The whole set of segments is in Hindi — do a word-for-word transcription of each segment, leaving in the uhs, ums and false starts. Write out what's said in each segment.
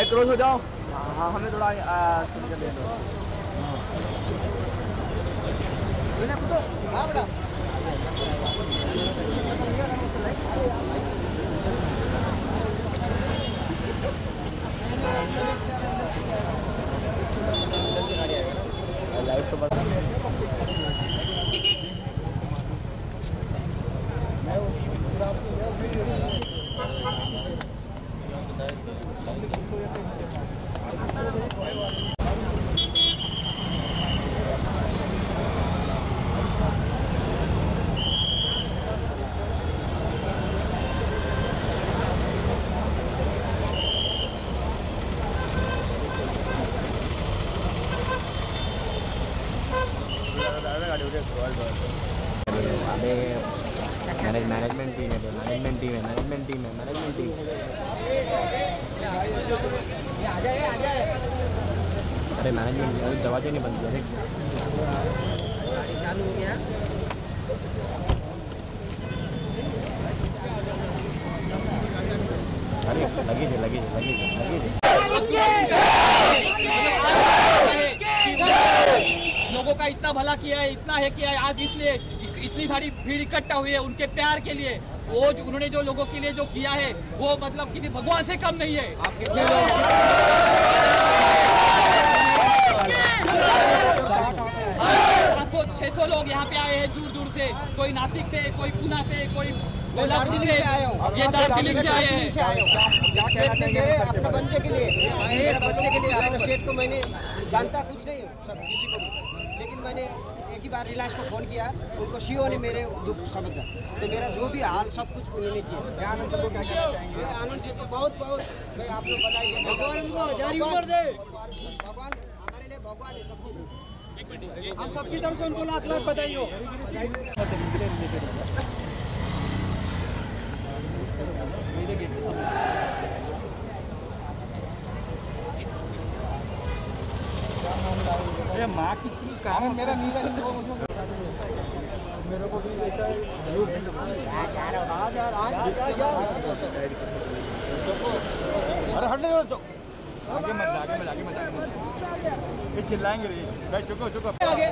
भाई क्रॉस हो जाओ। हाँ हमें थोड़ा सुन कर दे दो। हाँ बेटा लाइट तो बड़ा मैनेजमेंट टीम है मैनेजमेंट टीम है मैनेजमेंट टीम है मैनेजमेंट टीम अरे मैनेजमेंट दरवाजे नहीं बंद किया चालू हो गया। अरे लगी थी लगी थी लगी थी लगी थी लोगों का इतना भला किया है, इतना है किया है, आज इसलिए इतनी सारी भीड़ इकट्ठा हुई है उनके प्यार के लिए। वो जो उन्होंने जो लोगों के लिए जो किया है वो मतलब किसी भगवान से कम नहीं है। पाँच सौ छह सौ लोग यहाँ पे आए हैं दूर दूर से, कोई नासिक से, कोई पुणे से, कोई कोल्हापुर से, ये दार्जिलिंग से आए हैं मेरे अपने बच्चे के लिए, मेरे बच्चे के लिए। अपने शेठ को मैंने जानता कुछ नहीं सब किसी को भी, लेकिन मैंने एक ही बार रिलायंस को फ़ोन किया, उनको सीओ ने मेरे दुख समझा, तो मेरा जो भी हाल सब कुछ उन्होंने किया। आनंद को क्या कहना चाहेंगे? आनंद जी को बहुत बहुत मैं आप लोग बताइए, भगवान उनको हजारी उम्र दे। भगवान हमारे लिए भगवान है सब कुछ, हम सबकी तरफ से उनको लाख लाख बधाई। अरे माँ कितनी कारण मेरा नहीं रहा मेरे को भी देखा है। अरे हटने दो, आगे मत आगे मत आगे मत आगे मत, ये चिल्लाएंगे भाई, चुको चुको आगे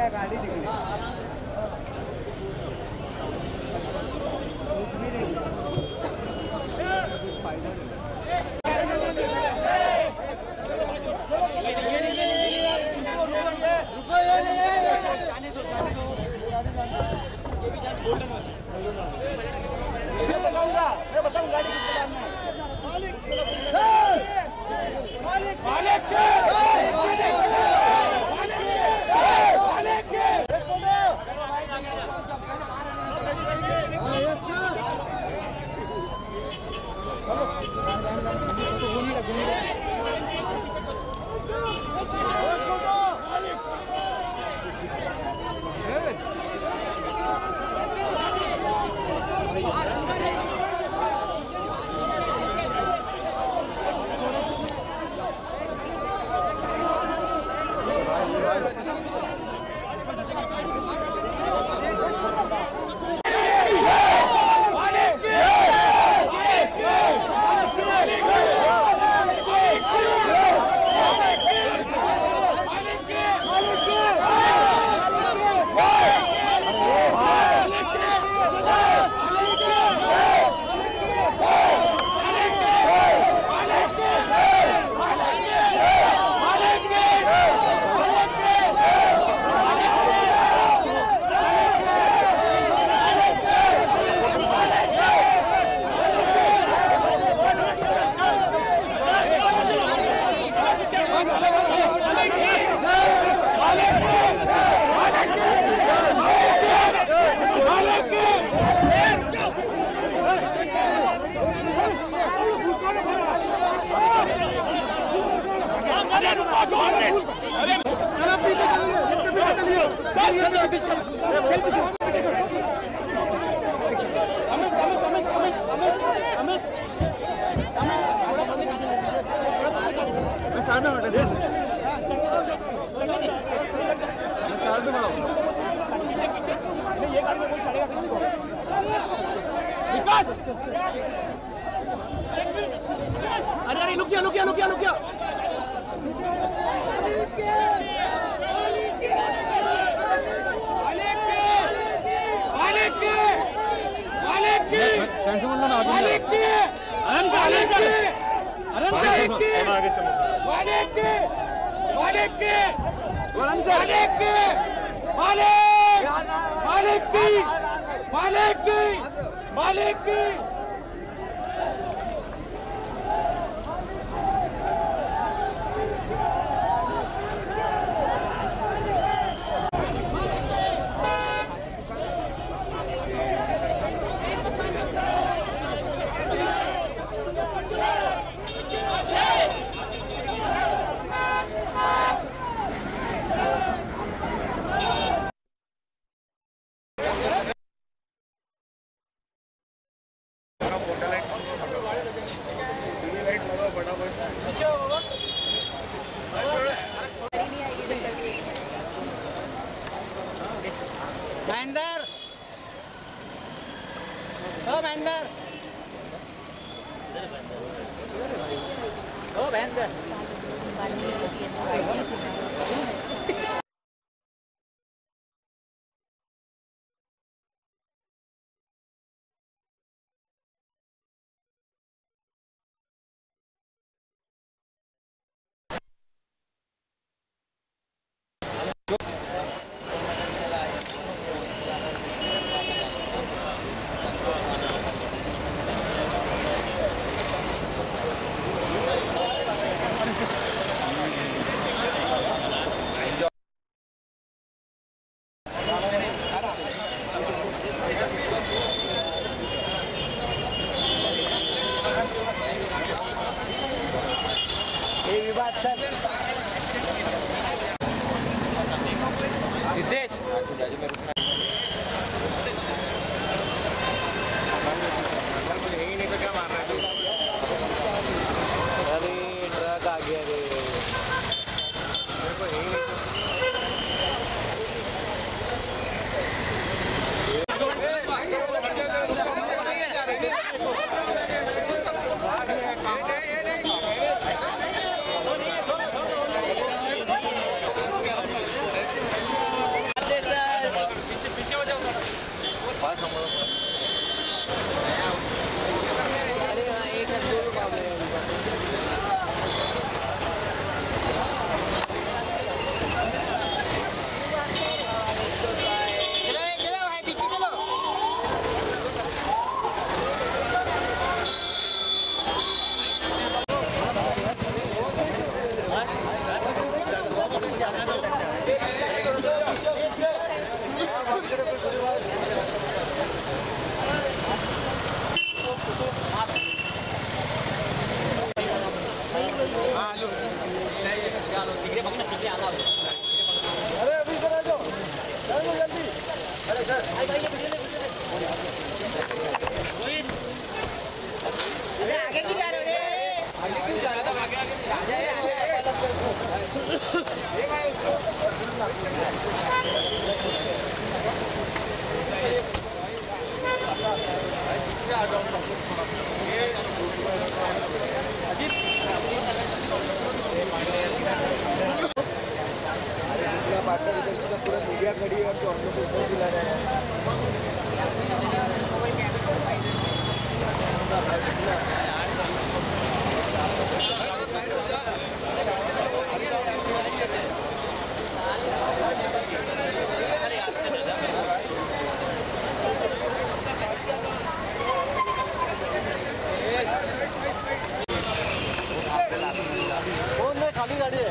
गाड़ी निकली बताऊंगा मैं बताऊंगा गाड़ी किसके नाम में मालिक मालिक मालिक के मालिक के अरे अरे लुकिया लुकिया लुकिया लुकिया मालिक की महेंद्र ओ महेंद्र ओ महेंद्र सिद्धेश नहीं तो क्या मार रहा है तू? अरे ट्रक आ गया रे मेरे को यही पूरा मीडिया खड़ी है तो हम लोग उसको दिला रहे हैं। खाली गाड़ी है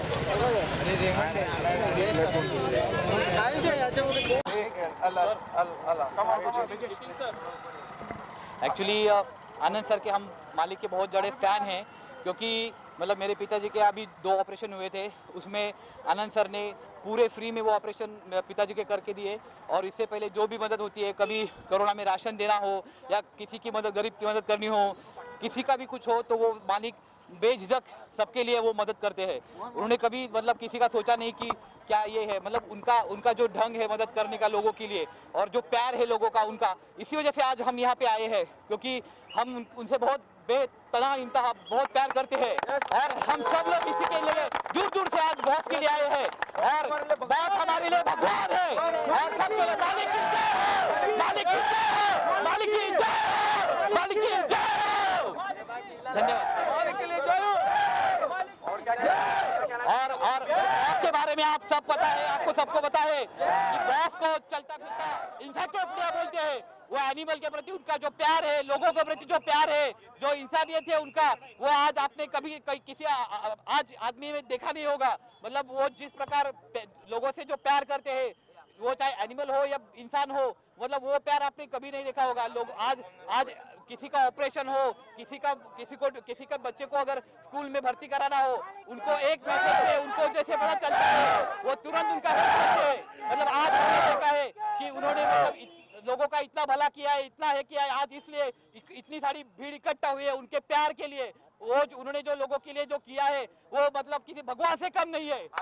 एक्चुअली आनंद सर के हम मालिक के बहुत बड़े फ़ैन हैं, क्योंकि मतलब मेरे पिताजी के अभी दो ऑपरेशन हुए थे, उसमें आनंद सर ने पूरे फ्री में वो ऑपरेशन पिताजी के करके दिए। और इससे पहले जो भी मदद होती है, कभी कोरोना में राशन देना हो या किसी की मदद, गरीब की मदद करनी हो, किसी का भी कुछ हो, तो वो मालिक बेझिझक सबके लिए वो मदद करते हैं। उन्होंने कभी मतलब किसी का सोचा नहीं कि क्या ये है, मतलब उनका उनका जो ढंग है मदद करने का लोगों के लिए, और जो प्यार है लोगों का उनका, इसी वजह से आज हम यहाँ पे आए हैं, क्योंकि हम उन, उनसे बहुत बेतना इंतहा बहुत प्यार करते हैं। और हम सब लोग इसी के लिए दूर दूर से आज बॉस के लिए आए हैं, और बॉस हमारे लिए भगवान है, और सबके लिए मालिक की जय, मालिक की जय, मालिक की जय, मालिक की जय। धन्यवाद। मालिक के लिए जय। और क्या और और आपके बारे में आप सब पता है, आपको सबको पता है कि बॉस को चलता फिरता इंसाइक्लोपीडिया बोलते हैं। वो एनिमल के प्रति उनका जो प्यार है, लोगों के प्रति जो प्यार है, जो इंसानियत है उनका, वो आज आपने कभी किसी आज आदमी में देखा नहीं होगा। मतलब वो जिस प्रकार लोगों से जो प्यार करते हैं, वो चाहे एनिमल हो या इंसान हो, मतलब वो प्यार आपने कभी नहीं देखा होगा। लोग आज आज किसी का ऑपरेशन हो, किसी का किसी को किसी का बच्चे को अगर स्कूल में भर्ती कराना हो, उनको एक मैसेज पे उनको जैसे पता चलता है, वो तुरंत उनका हेल्प करते हैं। मतलब आज हमने देखा है कि उन्होंने मतलब लोगों का इतना भला किया है, इतना है किया है, आज इसलिए इतनी सारी भीड़ इकट्ठा हुई है उनके प्यार के लिए। वो उन्होंने जो लोगों के लिए जो किया है, वो मतलब किसी भगवान से कम नहीं है।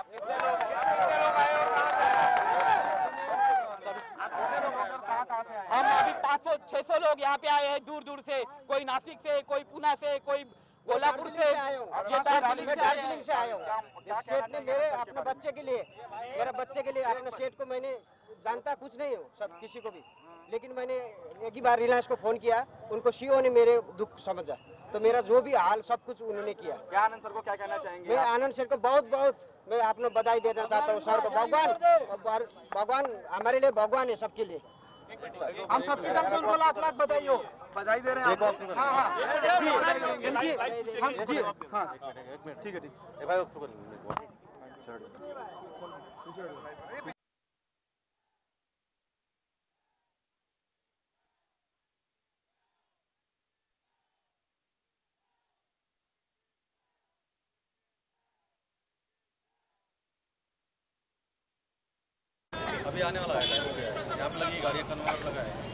हम अभी पाँच सौ छह सौ लोग यहाँ पे आए हैं दूर दूर से, कोई नासिक से, कोई पुणे से, कोई कोल्हापुर से, ये दार्जिलिंग से आया हूँ। सेठ ने मेरे अपने बच्चे के लिए, मेरे बच्चे के लिए, अपने सेठ को मैंने जानता कुछ नहीं हूँ सब किसी को भी, लेकिन मैंने एक ही बार रिलायंस को फोन किया, उनको सीईओ ने मेरे दुख समझा, तो मेरा जो भी हाल सब कुछ उन्होंने किया। क्या आनंद सर को क्या कहना चाहेंगे? मैं आनंद सर को बहुत बहुत मैं आपने बधाई देना चाहता हूँ सर को। भगवान भगवान हमारे लिए भगवान है सबके लिए। हम सबकी तरफ से उनको लाख लाख बधाई हो, बधाई दे रहे हैं। हाँ हाँ जी, इनकी हम जी हाँ एक मिनट ठीक है ठीक है। अभी आने वाला है, टाइम हो गया है। यहाँ पे लगी गाड़ी कन्वर्टर लगा है।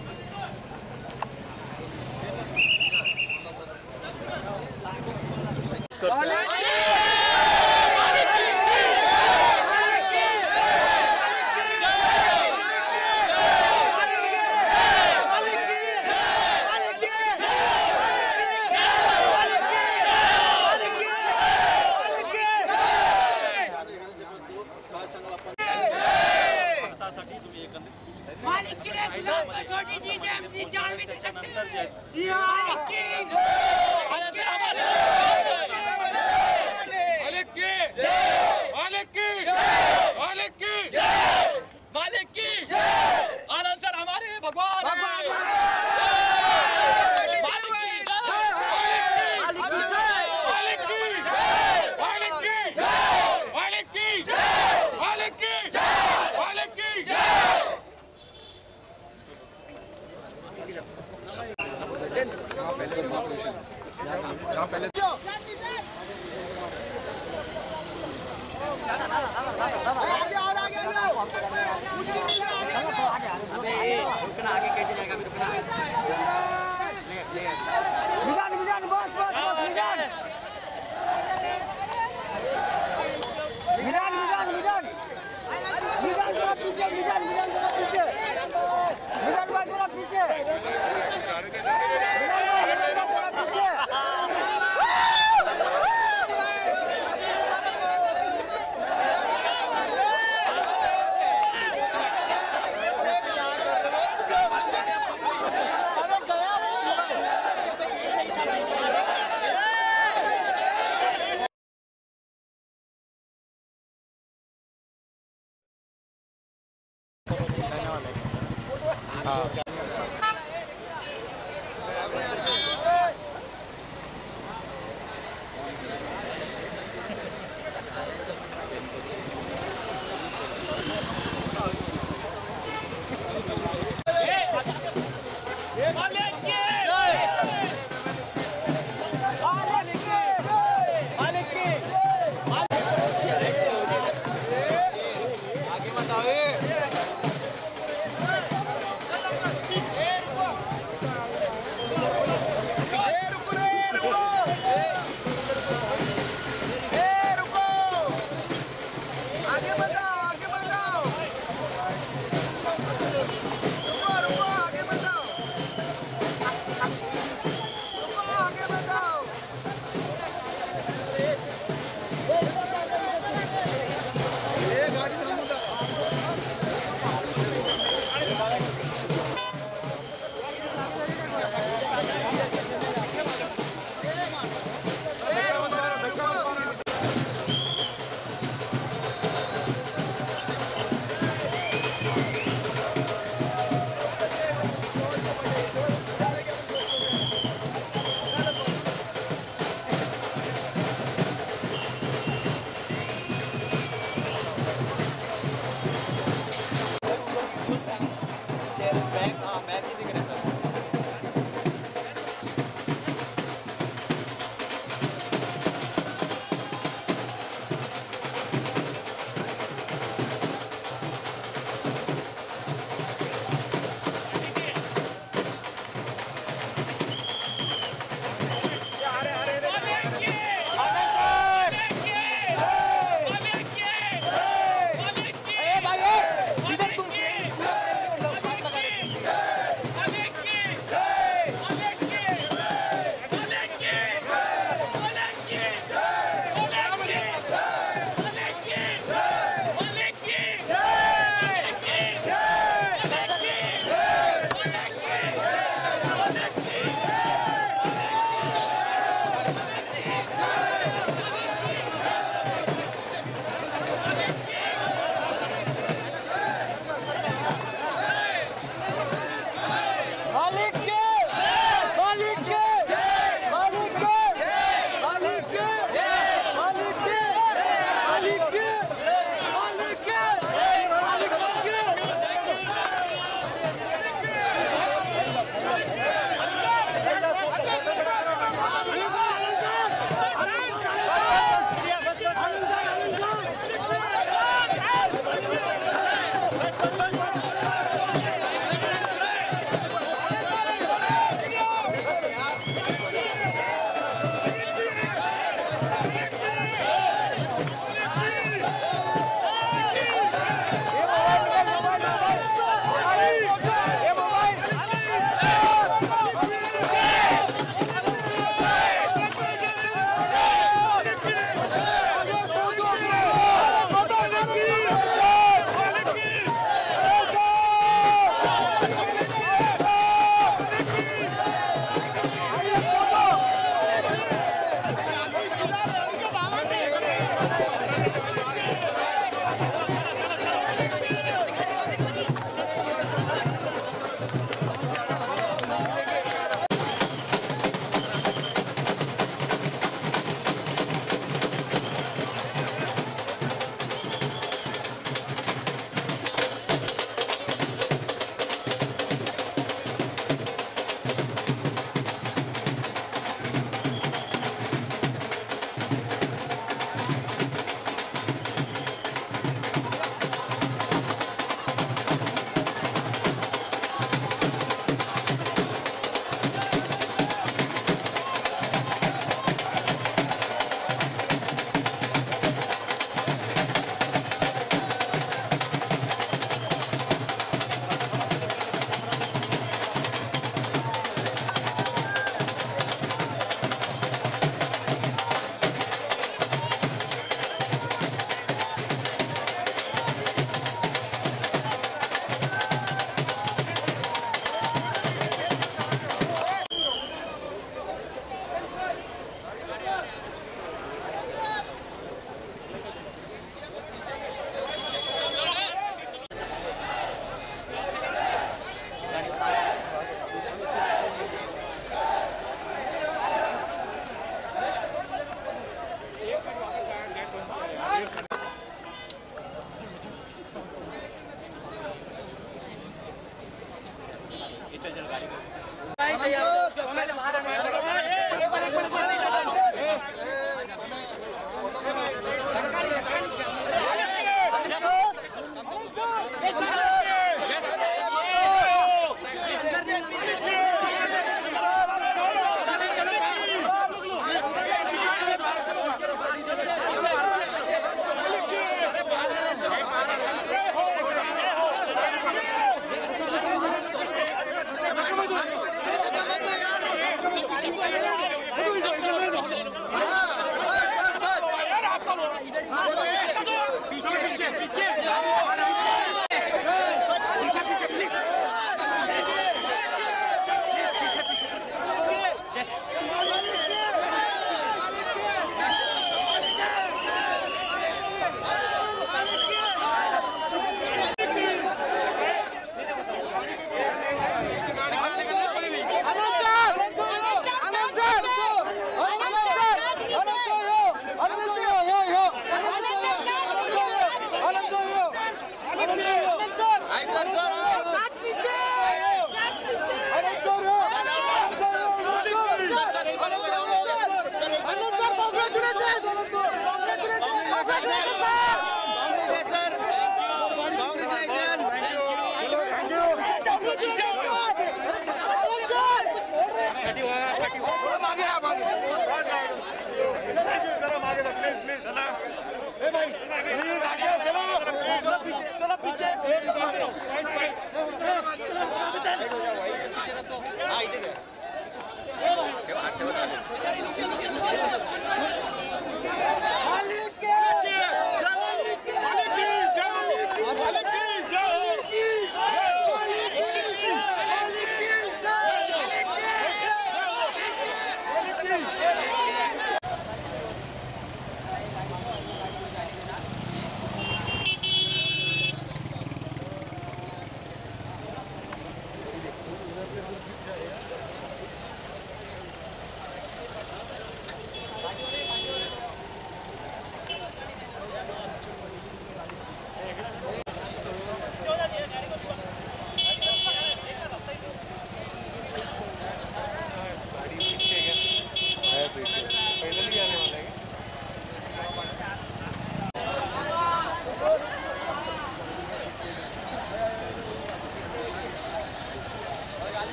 पहले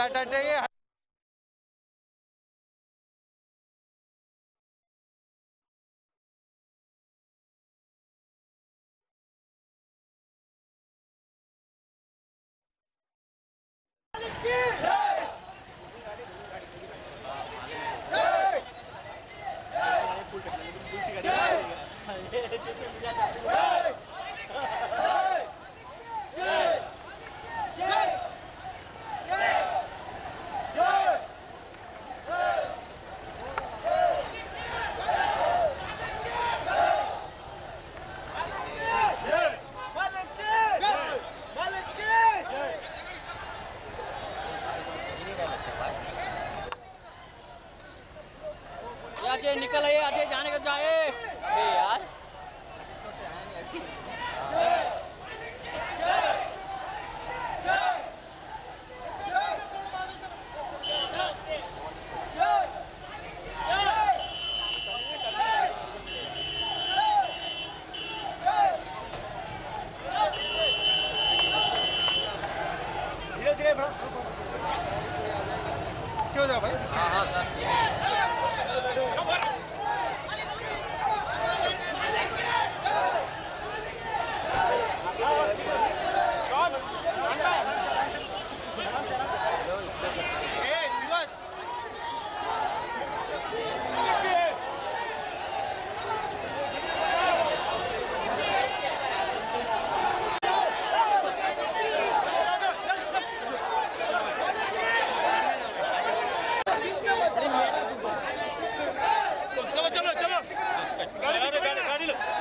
हट हट ये अजय निकल आइए, अजय जाने का जाए। अरे यार धीरे धीरे बढ़ो, अच्छे हो जाओ भाई। हाँ हाँ सर चलो चलो चलो गाड़ी गाड़ी गाड़ी लो।